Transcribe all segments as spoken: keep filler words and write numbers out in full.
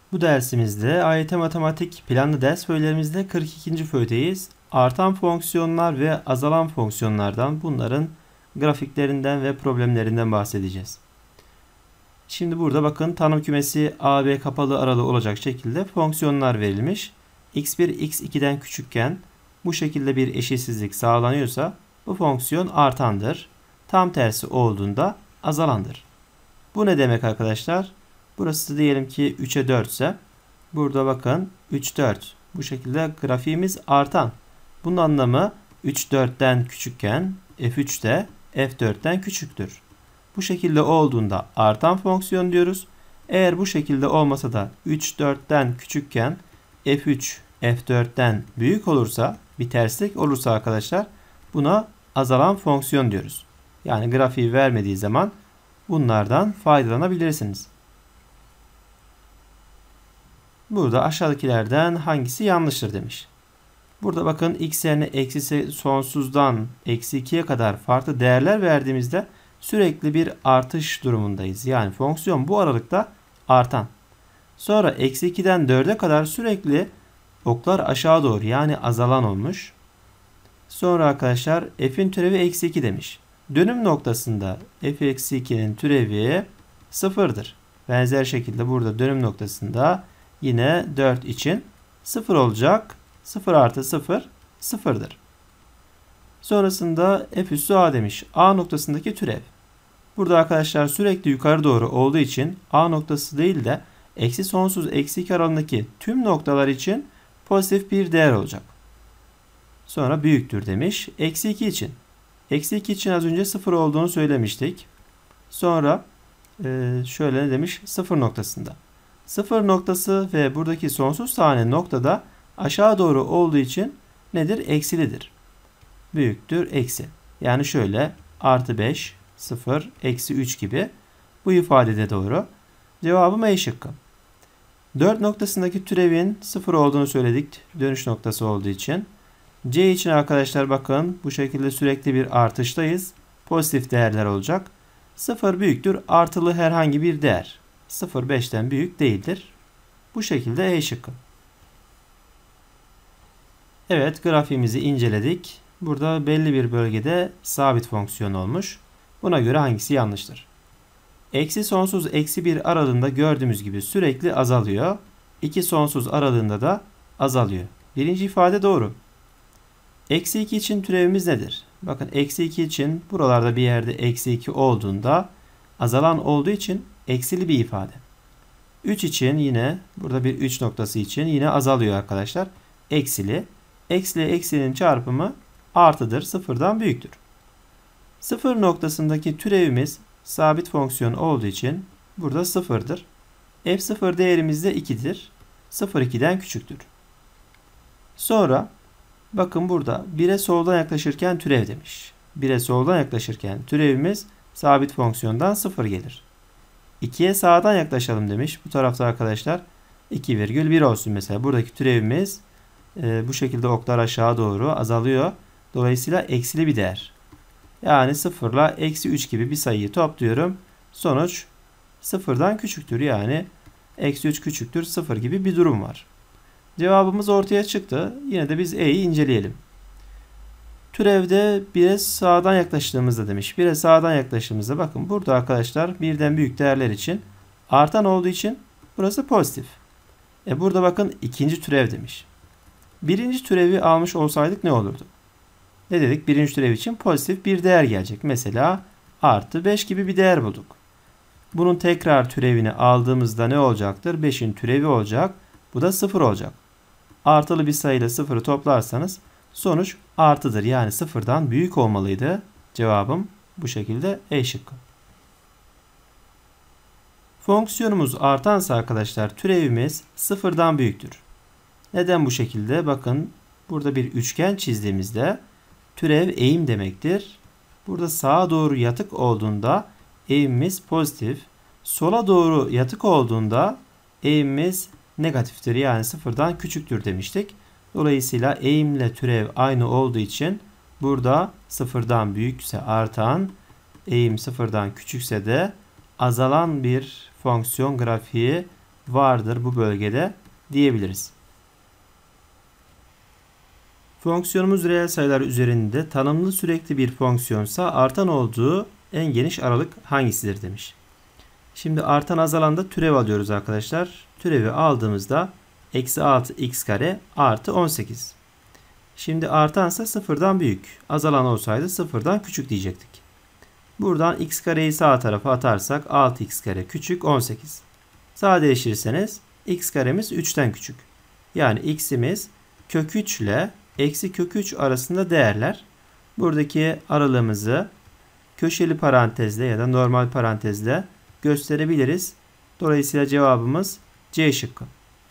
Bu dersimizde A Y T Matematik planlı ders öğelerimizde kırk ikinci föydeyiz. Artan fonksiyonlar ve azalan fonksiyonlardan, bunların grafiklerinden ve problemlerinden bahsedeceğiz. Şimdi burada bakın tanım kümesi A B kapalı aralığı olacak şekilde fonksiyonlar verilmiş. x bir x iki'den küçükken bu şekilde bir eşitsizlik sağlanıyorsa bu fonksiyon artandır. Tam tersi olduğunda azalandır. Bu ne demek arkadaşlar? Burası diyelim ki üç'e dört ise burada bakın üç dört. Bu şekilde grafiğimiz artan. Bunun anlamı üç dört'ten küçükken f üç de f dört'ten küçüktür. Bu şekilde olduğunda artan fonksiyon diyoruz. Eğer bu şekilde olmasa da üç dört'ten küçükken f üç f dört'ten büyük olursa, bir terslik olursa arkadaşlar buna azalan fonksiyon diyoruz. Yani grafiği vermediği zaman bunlardan faydalanabilirsiniz. Burada aşağıdakilerden hangisi yanlıştır demiş. Burada bakın x yerine eksi sonsuzdan eksi iki'ye kadar farklı değerler verdiğimizde sürekli bir artış durumundayız. Yani fonksiyon bu aralıkta artan. Sonra eksi iki'den dört'e kadar sürekli oklar aşağı doğru, yani azalan olmuş. Sonra arkadaşlar f'in türevi eksi iki demiş. Dönüm noktasında f eksi iki'nin türevi sıfır'dır. Benzer şekilde burada dönüm noktasında yine dört için sıfır olacak. sıfır artı sıfır sıfır'dır. Sonrasında f üssü a demiş. A noktasındaki türev. Burada arkadaşlar sürekli yukarı doğru olduğu için a noktası değil de eksi sonsuz eksi iki aralığındaki tüm noktalar için pozitif bir değer olacak. Sonra büyüktür demiş. Eksi iki için. Eksi iki için az önce sıfır olduğunu söylemiştik. Sonra e, şöyle ne demiş? sıfır noktasında. sıfır noktası ve buradaki sonsuz tane noktada aşağı doğru olduğu için nedir? Eksilidir. Büyüktür eksi. Yani şöyle artı beş, sıfır, eksi üç gibi. Bu ifadede doğru. Cevabım E şıkkı. dört noktasındaki türevin sıfır olduğunu söyledik. Dönüş noktası olduğu için. C için arkadaşlar bakın bu şekilde sürekli bir artıştayız. Pozitif değerler olacak. sıfır büyüktür artılı herhangi bir değer. sıfır beş'ten büyük değildir. Bu şekilde E şıkkı. Evet, grafiğimizi inceledik. Burada belli bir bölgede sabit fonksiyon olmuş. Buna göre hangisi yanlıştır? Eksi sonsuz eksi bir aralığında gördüğümüz gibi sürekli azalıyor. iki sonsuz aralığında da azalıyor. Birinci ifade doğru. Eksi iki için türevimiz nedir? Bakın eksi iki için buralarda bir yerde eksi iki olduğunda azalan olduğu için eksili bir ifade. üç için yine burada bir üç noktası için yine azalıyor arkadaşlar. Eksili. Eksi eksinin çarpımı artıdır. Sıfırdan büyüktür. sıfır noktasındaki türevimiz sabit fonksiyon olduğu için burada sıfır'dır. f sıfır değerimiz de iki'dir. sıfır iki'den küçüktür. Sonra bakın burada bir'e soldan yaklaşırken türev demiş. bir'e soldan yaklaşırken türevimiz sabit fonksiyondan sıfır gelir. iki'ye sağdan yaklaşalım demiş. Bu tarafta arkadaşlar iki virgül bir olsun mesela. Buradaki türevimiz e, bu şekilde oklar aşağı doğru azalıyor. Dolayısıyla eksili bir değer. Yani sıfır ile eksi üç gibi bir sayıyı topluyorum. Sonuç sıfır'dan küçüktür. Yani eksi üç küçüktür sıfır gibi bir durum var. Cevabımız ortaya çıktı. Yine de biz E'yi inceleyelim. Türevde bir'e sağdan yaklaştığımızda demiş. bir'e sağdan yaklaştığımızda bakın burada arkadaşlar bir'den büyük değerler için artan olduğu için burası pozitif. E burada bakın ikinci türev demiş. Birinci türevi almış olsaydık ne olurdu? Ne dedik? Birinci türev için pozitif bir değer gelecek. Mesela artı beş gibi bir değer bulduk. Bunun tekrar türevini aldığımızda ne olacaktır? beş'in türevi olacak. Bu da sıfır olacak. Artılı bir sayıyla sıfır'ı toplarsanız sonuç artıdır. Yani sıfır'dan büyük olmalıydı. Cevabım bu şekilde E şıkkı. Fonksiyonumuz artansa arkadaşlar türevimiz sıfır'dan büyüktür. Neden bu şekilde? Bakın burada bir üçgen çizdiğimizde türev eğim demektir. Burada sağa doğru yatık olduğunda eğimimiz pozitif. Sola doğru yatık olduğunda eğimimiz negatiftir. Yani sıfır'dan küçüktür demiştik. Dolayısıyla eğimle türev aynı olduğu için burada sıfır'dan büyükse artan, eğim sıfır'dan küçükse de azalan bir fonksiyon grafiği vardır bu bölgede diyebiliriz. Fonksiyonumuz reel sayılar üzerinde tanımlı sürekli bir fonksiyonsa artan olduğu en geniş aralık hangisidir demiş. Şimdi artan azalanda türev alıyoruz arkadaşlar. Türevi aldığımızda eksi altı x kare artı on sekiz. Şimdi artansa sıfırdan büyük. Azalan olsaydı sıfırdan küçük diyecektik. Buradan x kareyi sağ tarafa atarsak altı x kare küçük on sekiz. Sadeleştirirseniz x karemiz üçten küçük. Yani x'imiz kök üç ile eksi kök üç arasında değerler. Buradaki aralığımızı köşeli parantezle ya da normal parantezle gösterebiliriz. Dolayısıyla cevabımız C şıkkı.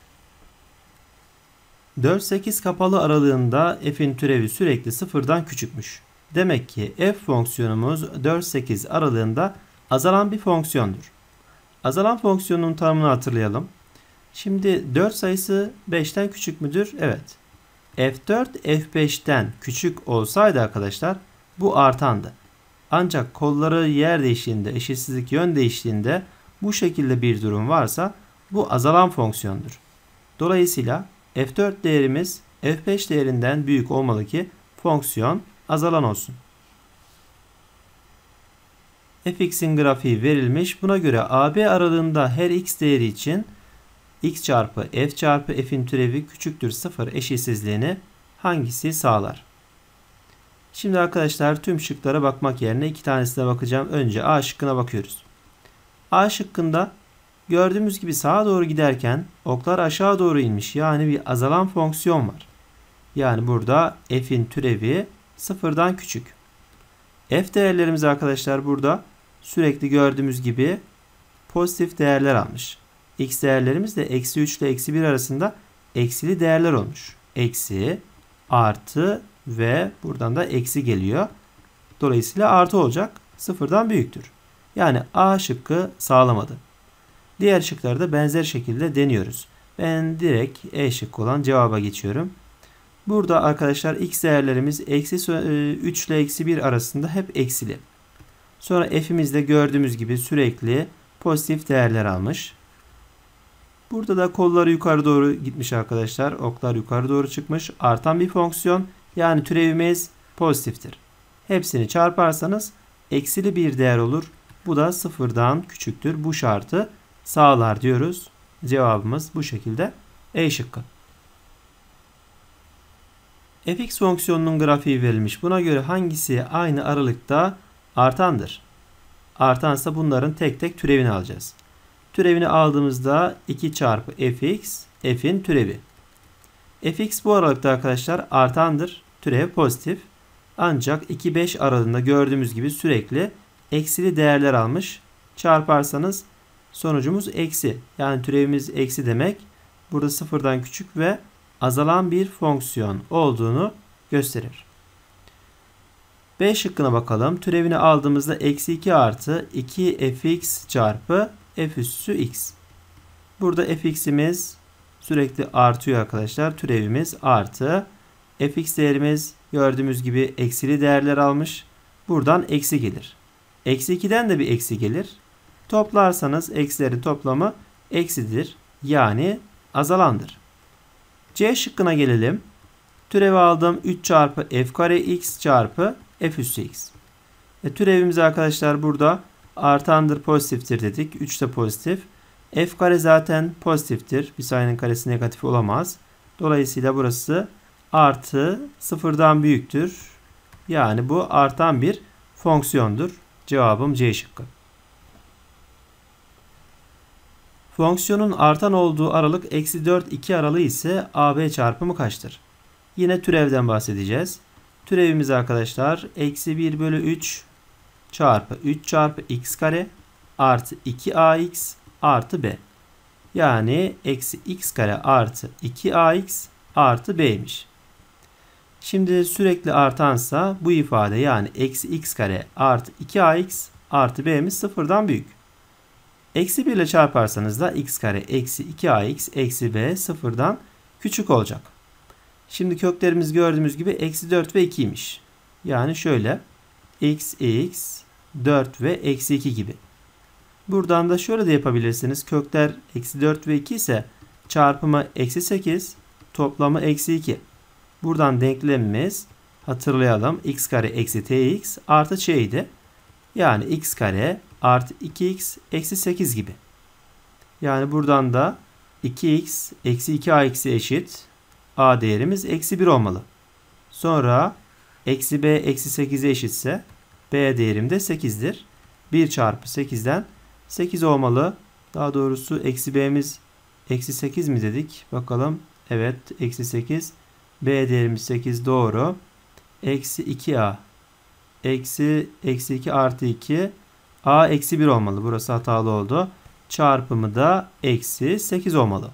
dört sekiz kapalı aralığında f'in türevi sürekli sıfırdan küçükmüş. Demek ki f fonksiyonumuz dört sekiz aralığında azalan bir fonksiyondur. Azalan fonksiyonun tanımını hatırlayalım. Şimdi dört sayısı beşten küçük müdür? Evet. f dört f beşten küçük olsaydı arkadaşlar bu artandı. Ancak kolları yer değiştiğinde, eşitsizlik yön değiştiğinde bu şekilde bir durum varsa bu azalan fonksiyondur. Dolayısıyla f dört değerimiz f beş değerinden büyük olmalı ki fonksiyon azalan olsun. Fx'in grafiği verilmiş. Buna göre A B aralığında her x değeri için x çarpı f çarpı f'in türevi küçüktür sıfır eşitsizliğini hangisi sağlar? Şimdi arkadaşlar tüm şıklara bakmak yerine iki tanesine bakacağım. Önce A şıkkına bakıyoruz. A şıkkında gördüğümüz gibi sağa doğru giderken oklar aşağı doğru inmiş. Yani bir azalan fonksiyon var. Yani burada f'in türevi sıfırdan küçük. F değerlerimiz arkadaşlar burada sürekli gördüğümüz gibi pozitif değerler almış. X değerlerimiz de eksi üç ile eksi bir arasında eksili değerler olmuş. Eksi, artı ve buradan da eksi geliyor. Dolayısıyla artı olacak. Sıfırdan büyüktür. Yani A şıkkı sağlamadı. Diğer şıkları da benzer şekilde deniyoruz. Ben direkt E şıkkı olan cevaba geçiyorum. Burada arkadaşlar x değerlerimiz eksi üç ile eksi bir arasında hep eksili. Sonra f'imiz de gördüğümüz gibi sürekli pozitif değerler almış. Burada da kolları yukarı doğru gitmiş arkadaşlar. Oklar yukarı doğru çıkmış. Artan bir fonksiyon. Yani türevimiz pozitiftir. Hepsini çarparsanız eksili bir değer olur. Bu da sıfırdan küçüktür. Bu şartı sağlar diyoruz. Cevabımız bu şekilde E şıkkı. Fx fonksiyonunun grafiği verilmiş. Buna göre hangisi aynı aralıkta artandır? Artansa bunların tek tek türevini alacağız. Türevini aldığımızda iki çarpı fx, f'in türevi. Fx bu aralıkta arkadaşlar artandır. Türev pozitif. Ancak iki beş aralığında gördüğümüz gibi sürekli eksili değerler almış. Çarparsanız sonucumuz eksi. Yani türevimiz eksi demek. Burada sıfırdan küçük ve azalan bir fonksiyon olduğunu gösterir. B şıkkına bakalım. Türevini aldığımızda eksi iki artı iki fx çarpı f üssü x. Burada fx'imiz sürekli artıyor arkadaşlar. Türevimiz artı. Fx değerimiz gördüğümüz gibi eksili değerler almış. Buradan eksi gelir. Eksi ikiden de bir eksi gelir. Toplarsanız eksilerin toplamı eksidir. Yani azalandır. C şıkkına gelelim. Türevi aldım. üç çarpı f kare x çarpı f üssü x. E, türevimiz arkadaşlar burada artandır, pozitiftir dedik. üç de pozitif. F kare zaten pozitiftir. Bir sayının karesi negatif olamaz. Dolayısıyla burası artı sıfırdan büyüktür. Yani bu artan bir fonksiyondur. Cevabım C şıkkı. Fonksiyonun artan olduğu aralık eksi dört iki aralığı ise A B çarpımı kaçtır? Yine türevden bahsedeceğiz. Türevimiz arkadaşlar eksi bir bölü üç çarpı üç çarpı x kare artı iki a x artı b. Yani eksi x kare artı iki a x artı b'ymiş. Şimdi sürekli artansa bu ifade yani eksi x kare artı iki a x artı b'miz sıfırdan büyük. Eksi bir ile çarparsanız da x kare eksi iki a x eksi b sıfırdan küçük olacak. Şimdi köklerimiz gördüğümüz gibi eksi dört ve ikiymiş. Yani şöyle x, x, dört ve eksi iki gibi. Buradan da şöyle de yapabilirsiniz. Kökler eksi dört ve iki ise çarpımı eksi sekiz, toplamı eksi iki. Buradan denklemimiz, hatırlayalım, x kare eksi tx artı ç idi. Yani x kare artı iki x eksi sekiz gibi. Yani buradan da iki x eksi iki a eksi eşit. A değerimiz eksi bir olmalı. Sonra eksi b eksi sekize eşitse b değerim de sekizdir. bir çarpı sekizden sekiz olmalı. Daha doğrusu eksi b'miz eksi sekiz mi dedik? Bakalım. Evet, eksi sekiz. B değerimiz sekiz, doğru. Eksi iki a. Eksi, eksi iki artı iki. A eksi bir olmalı. Burası hatalı oldu. Çarpımı da eksi sekiz olmalı.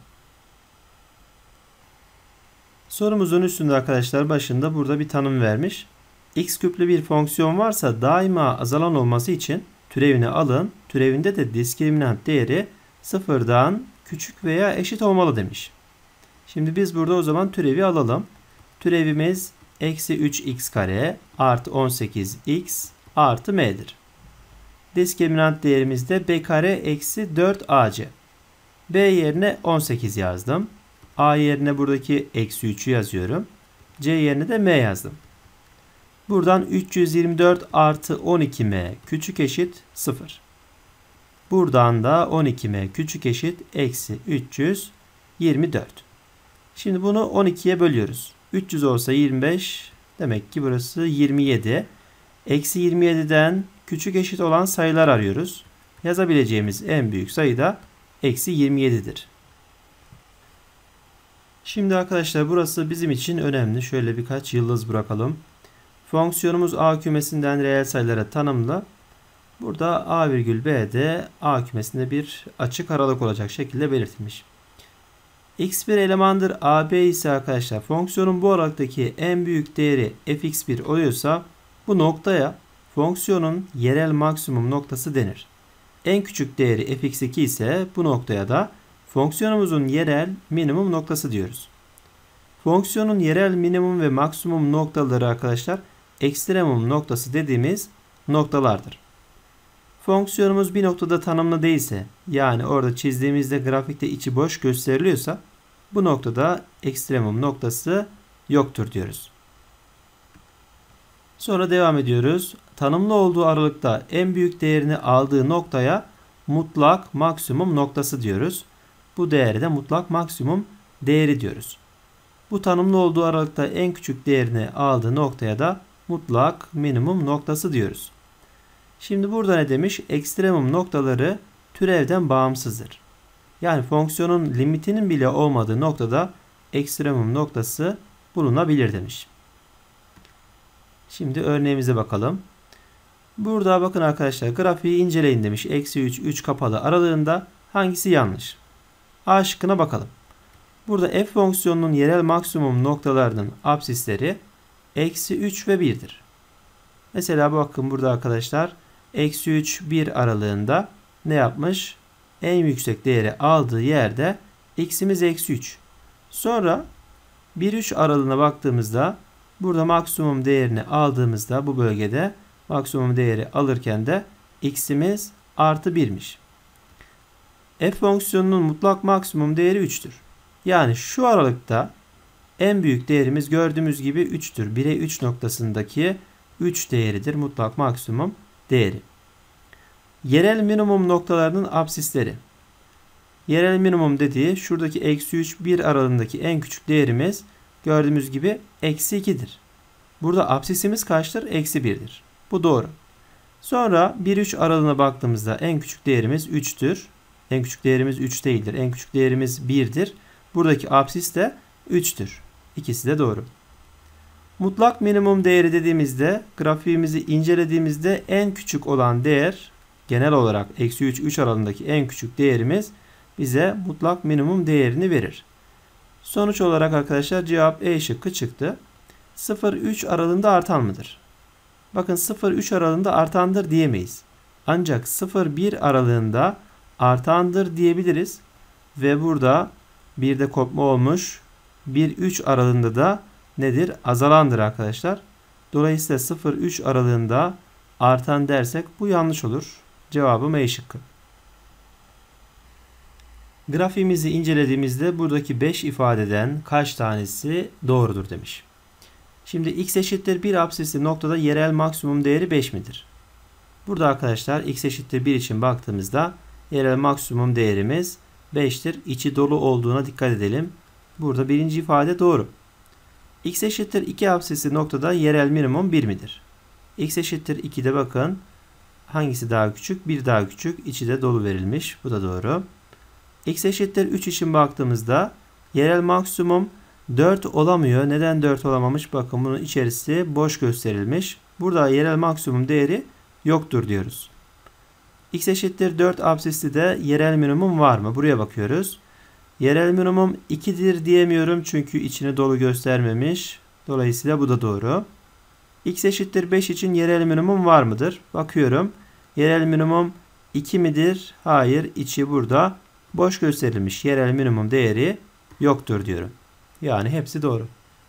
Sorumuzun üstünde arkadaşlar başında burada bir tanım vermiş. X küplü bir fonksiyon varsa daima azalan olması için türevini alın. Türevinde de diskriminant değeri sıfırdan küçük veya eşit olmalı demiş. Şimdi biz burada o zaman türevi alalım. Türevimiz eksi üç x kare artı on sekiz x artı m'dir. Diskriminant değerimiz de b kare eksi dört a c. B yerine on sekiz yazdım. A yerine buradaki eksi üçü yazıyorum. C yerine de m yazdım. Buradan üç yüz yirmi dört artı on iki m küçük eşit sıfır. Buradan da on iki m küçük eşit eksi üç yüz yirmi dört. Şimdi bunu on ikiye bölüyoruz. üç yüz olsa yirmi beş. Demek ki burası yirmi yedi. Eksi yirmi yediden küçük eşit olan sayılar arıyoruz. Yazabileceğimiz en büyük sayı da eksi yirmi yedidir. Şimdi arkadaşlar burası bizim için önemli. Şöyle birkaç yıldız bırakalım. Fonksiyonumuz A kümesinden reel sayılara tanımlı. Burada A virgül B'de A kümesinde bir açık aralık olacak şekilde belirtilmiş. X bir elemandır A B ise arkadaşlar fonksiyonun bu aralıktaki en büyük değeri f x bir oluyorsa bu noktaya fonksiyonun yerel maksimum noktası denir. En küçük değeri f x iki ise bu noktaya da fonksiyonumuzun yerel minimum noktası diyoruz. Fonksiyonun yerel minimum ve maksimum noktaları arkadaşlar ekstremum noktası dediğimiz noktalardır. Fonksiyonumuz bir noktada tanımlı değilse, yani orada çizdiğimizde grafikte içi boş gösteriliyorsa bu noktada ekstremum noktası yoktur diyoruz. Sonra devam ediyoruz. Tanımlı olduğu aralıkta en büyük değerini aldığı noktaya mutlak maksimum noktası diyoruz. Bu değere de mutlak maksimum değeri diyoruz. Bu tanımlı olduğu aralıkta en küçük değerini aldığı noktaya da mutlak minimum noktası diyoruz. Şimdi burada ne demiş? Ekstremum noktaları türevden bağımsızdır. Yani fonksiyonun limitinin bile olmadığı noktada ekstremum noktası bulunabilir demiş. Şimdi örneğimize bakalım. Burada bakın arkadaşlar grafiği inceleyin demiş. Eksi üç, üç kapalı aralığında hangisi yanlış? A şıkkına bakalım. Burada f fonksiyonunun yerel maksimum noktalarının apsisleri eksi üç ve bir'dir. Mesela bakın burada arkadaşlar eksi üç, bir aralığında ne yapmış? En yüksek değeri aldığı yerde x'imiz eksi üç. Sonra bir üç aralığına baktığımızda burada maksimum değerini aldığımızda bu bölgede maksimum değeri alırken de x'imiz artı bir'miş. F fonksiyonunun mutlak maksimum değeri üç'tür. Yani şu aralıkta en büyük değerimiz gördüğümüz gibi üç'tür. bir'e üç noktasındaki üç değeridir mutlak maksimum değeri. Yerel minimum noktalarının apsisleri. Yerel minimum dediği şuradaki eksi üç, bir aralığındaki en küçük değerimiz gördüğümüz gibi eksi iki'dir. Burada apsisimiz kaçtır? Eksi bir'dir. Bu doğru. Sonra bir üç aralığına baktığımızda en küçük değerimiz üç'tür. En küçük değerimiz üç değildir. En küçük değerimiz bir'dir. Buradaki apsis de üç'tür. İkisi de doğru. Mutlak minimum değeri dediğimizde grafiğimizi incelediğimizde en küçük olan değer genel olarak eksi üç, üç aralığındaki en küçük değerimiz bize mutlak minimum değerini verir. Sonuç olarak arkadaşlar cevap E şıkkı çıktı. sıfır üç aralığında artan mıdır? Bakın sıfır üç aralığında artandır diyemeyiz. Ancak sıfır bir aralığında artandır diyebiliriz. Ve burada bir de kopma olmuş. bir üç aralığında da nedir? Azalandır arkadaşlar. Dolayısıyla sıfır üç aralığında artan dersek bu yanlış olur. Cevabım E şıkkı. Grafiğimizi incelediğimizde buradaki beş ifadeden kaç tanesi doğrudur demiş. Şimdi x eşittir bir absisli noktada yerel maksimum değeri beş midir? Burada arkadaşlar x eşittir bir için baktığımızda yerel maksimum değerimiz beştir. İçi dolu olduğuna dikkat edelim. Burada birinci ifade doğru. X eşittir iki absisli noktada yerel minimum bir midir? X eşittir iki'de bakın hangisi daha küçük? bir daha küçük. İçi de dolu verilmiş. Bu da doğru. X eşittir üç için baktığımızda yerel maksimum dört olamıyor. Neden dört olamamış? Bakın bunun içerisi boş gösterilmiş. Burada yerel maksimum değeri yoktur diyoruz. X eşittir dört absisli de yerel minimum var mı? Buraya bakıyoruz. Yerel minimum iki'dir diyemiyorum çünkü içini dolu göstermemiş. Dolayısıyla bu da doğru. X eşittir beş için yerel minimum var mıdır? Bakıyorum. Yerel minimum iki midir? Hayır. İçi burada boş gösterilmiş. Yerel minimum değeri yoktur diyorum. Yani hepsi doğru.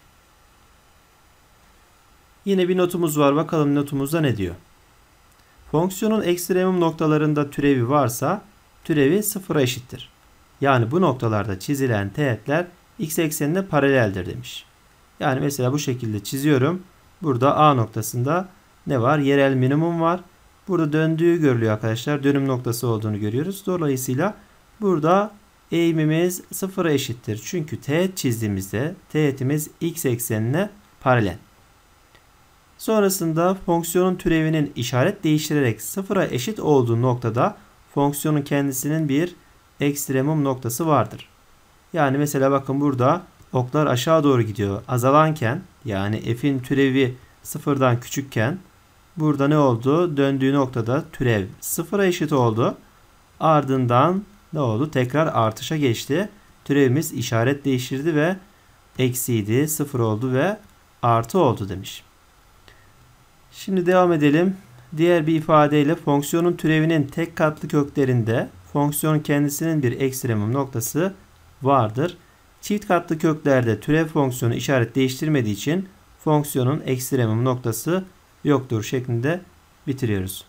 Yine bir notumuz var. Bakalım notumuzda ne diyor? Fonksiyonun ekstremum noktalarında türevi varsa türevi sıfıra eşittir. Yani bu noktalarda çizilen teğetler x eksenine paraleldir demiş. Yani mesela bu şekilde çiziyorum. Burada A noktasında ne var? Yerel minimum var. Burada döndüğü görülüyor arkadaşlar. Dönüm noktası olduğunu görüyoruz. Dolayısıyla burada eğimimiz sıfıra eşittir. Çünkü teğet çizdiğimizde teğetimiz x eksenine paralel. Sonrasında fonksiyonun türevinin işaret değiştirerek sıfıra eşit olduğu noktada fonksiyonun kendisinin bir ekstremum noktası vardır. Yani mesela bakın burada oklar aşağı doğru gidiyor. Azalanken yani f'in türevi sıfırdan küçükken burada ne oldu? Döndüğü noktada türev sıfıra eşit oldu. Ardından ne oldu? Tekrar artışa geçti. Türevimiz işaret değiştirdi ve eksiydi, sıfır oldu ve artı oldu demiş. Şimdi devam edelim. Diğer bir ifadeyle fonksiyonun türevinin tek katlı köklerinde fonksiyonun kendisinin bir ekstremum noktası vardır. Çift katlı köklerde türev fonksiyonu işaret değiştirmediği için fonksiyonun ekstremum noktası yoktur şeklinde bitiriyoruz.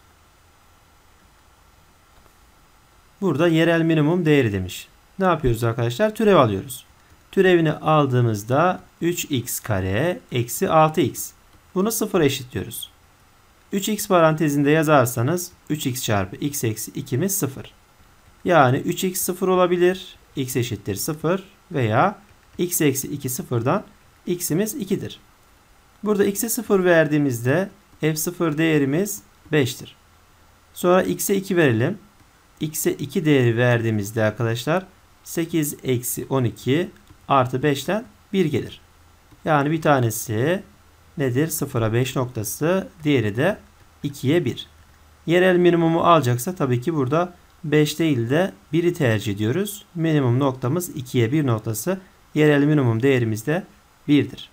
Burada yerel minimum değeri demiş. Ne yapıyoruz arkadaşlar? Türev alıyoruz. Türevini aldığımızda üç x kare eksi altı x. Bunu sıfıra eşitliyoruz. üç x parantezinde yazarsanız üç x çarpı x eksi iki'miz sıfır. Yani üç x sıfır olabilir. X eşittir sıfır veya x eksi iki sıfırdan x'imiz iki'dir. Burada x'e sıfır verdiğimizde f sıfır değerimiz beş'tir. Sonra x'e iki verelim. X'e iki değeri verdiğimizde arkadaşlar sekiz eksi on iki artı beş'ten bir gelir. Yani bir tanesi nedir? sıfıra beş noktası. Diğeri de iki'ye bir. Yerel minimumu alacaksa tabii ki burada beş değil de bir'i tercih ediyoruz. Minimum noktamız iki'ye bir noktası. Yerel minimum değerimiz de bir'dir.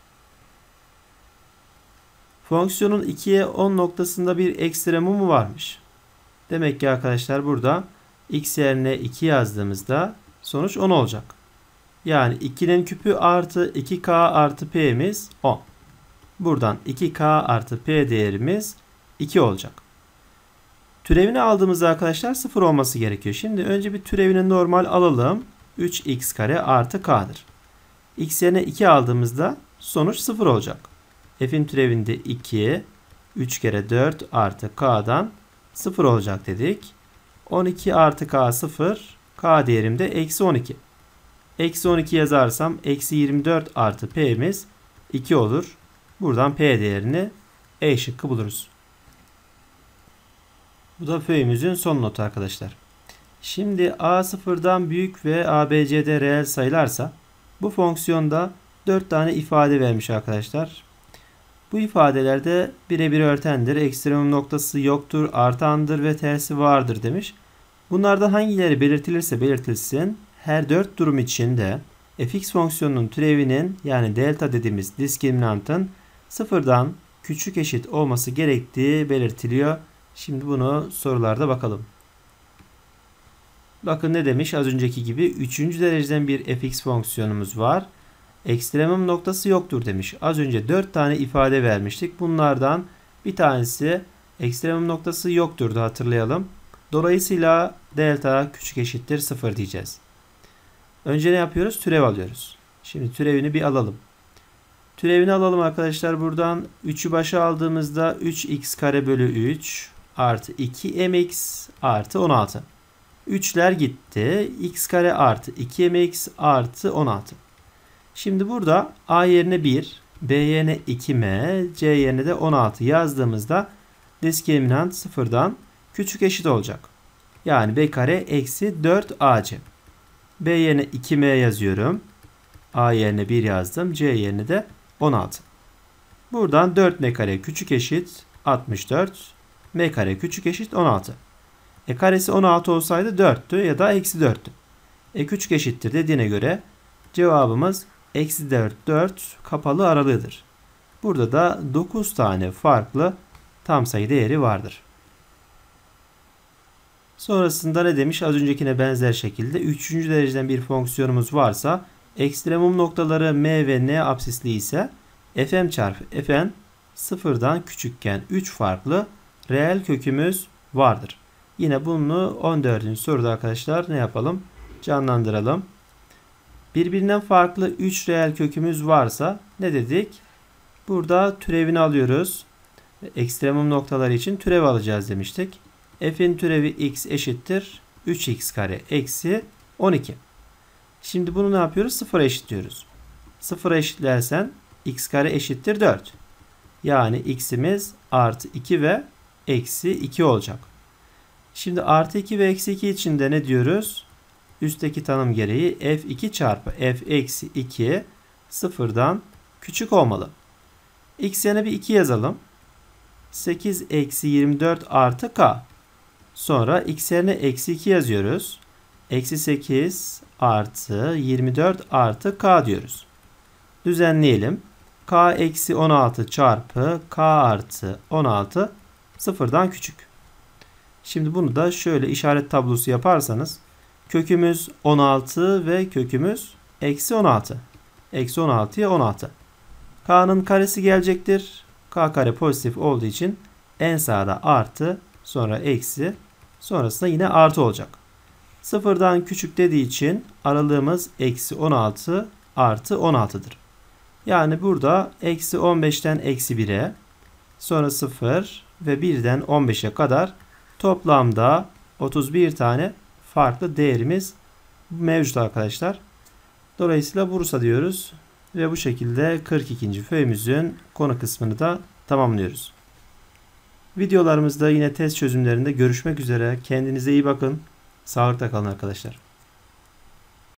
Fonksiyonun iki'ye on noktasında bir ekstremumu varmış. Demek ki arkadaşlar burada x yerine iki yazdığımızda sonuç on olacak. Yani iki'nin küpü artı iki k artı p'miz on. Buradan iki k artı p değerimiz iki olacak. Türevini aldığımızda arkadaşlar sıfır olması gerekiyor. Şimdi önce bir türevini normal alalım. üç x kare artı k'dır. X yerine iki aldığımızda sonuç sıfır olacak. F'in türevinde iki, üç kere dört artı k'dan sıfır olacak dedik. on iki artı k sıfır. K değerim de eksi on iki. Eksi on iki yazarsam eksi yirmi dört artı p'miz iki olur. Buradan p değerini E şıkkı buluruz. Bu da föyümüzün son notu arkadaşlar. Şimdi a sıfırdan büyük ve a b c'de reel sayılarsa bu fonksiyonda dört tane ifade vermiş arkadaşlar. Bu ifadelerde birebir örtendir, ekstremum noktası yoktur, artandır ve tersi vardır demiş. Bunlardan hangileri belirtilirse belirtilsin her dört durum içinde fx fonksiyonunun türevinin yani delta dediğimiz diskriminantın sıfırdan küçük eşit olması gerektiği belirtiliyor. Şimdi bunu sorularda bakalım. Bakın ne demiş az önceki gibi üçüncü dereceden bir fx fonksiyonumuz var. Ekstremum noktası yoktur demiş. Az önce dört tane ifade vermiştik. Bunlardan bir tanesi ekstremum noktası yokturdu hatırlayalım. Dolayısıyla delta küçük eşittir sıfır diyeceğiz. Önce ne yapıyoruz? Türev alıyoruz. Şimdi türevini bir alalım. Türevini alalım arkadaşlar. Buradan üçü başa aldığımızda üç x kare bölü üç artı iki mx artı on altı. üçler gitti. X kare artı iki mx artı on altı. Şimdi burada a yerine bir, b yerine iki m, c yerine de on altı yazdığımızda diskriminant sıfırdan küçük eşit olacak. Yani b kare eksi dört a c. B yerine iki m yazıyorum. A yerine bir yazdım. C yerine de on altı. Buradan dört m kare küçük eşit altmış dört. M kare küçük eşit on altı. E karesi on altı olsaydı dörttü ya da eksi dörttü. E küçük eşittir dediğine göre cevabımız eksi dört, dört kapalı aralığıdır. Burada da dokuz tane farklı tam sayı değeri vardır. Sonrasında ne demiş? Az öncekine benzer şekilde üçüncü dereceden bir fonksiyonumuz varsa ekstremum noktaları m ve n apsisli ise fm çarpı fn sıfırdan küçükken üç farklı reel kökümüz vardır. Yine bunu on dördüncü soruda arkadaşlar ne yapalım? Canlandıralım. Birbirinden farklı üç reel kökümüz varsa ne dedik? Burada türevini alıyoruz. Ekstremum noktaları için türev alacağız demiştik. F'in türevi x eşittir üç x kare eksi on iki. Şimdi bunu ne yapıyoruz? sıfıra eşitliyoruz. sıfıra eşitlersen x kare eşittir dört. Yani x'imiz artı iki ve eksi iki olacak. Şimdi artı iki ve eksi iki için de ne diyoruz? Üstteki tanım gereği f iki çarpı f eksi iki sıfırdan küçük olmalı. X yerine bir iki yazalım. sekiz eksi yirmi dört artı k. Sonra x yerine eksi iki yazıyoruz. Eksi sekiz artı yirmi dört artı k diyoruz. Düzenleyelim. K eksi on altı çarpı k artı on altı sıfırdan küçük. Şimdi bunu da şöyle işaret tablosu yaparsanız kökümüz on altı ve kökümüz eksi on altı. Eksi on altıya on altı. K'nın karesi gelecektir. K kare pozitif olduğu için en sağda artı sonra eksi sonrasında yine artı olacak. Sıfırdan küçük dediği için aralığımız eksi on altı artı on altıdır. Yani burada eksi on beşten eksi bire sonra sıfır ve birden on beşe kadar toplamda otuz bir tane farklı değerimiz mevcut arkadaşlar. Dolayısıyla Bursa diyoruz ve bu şekilde kırk ikinci föyümüzün konu kısmını da tamamlıyoruz. Videolarımızda yine test çözümlerinde görüşmek üzere. Kendinize iyi bakın. Sağlıkla kalın arkadaşlar.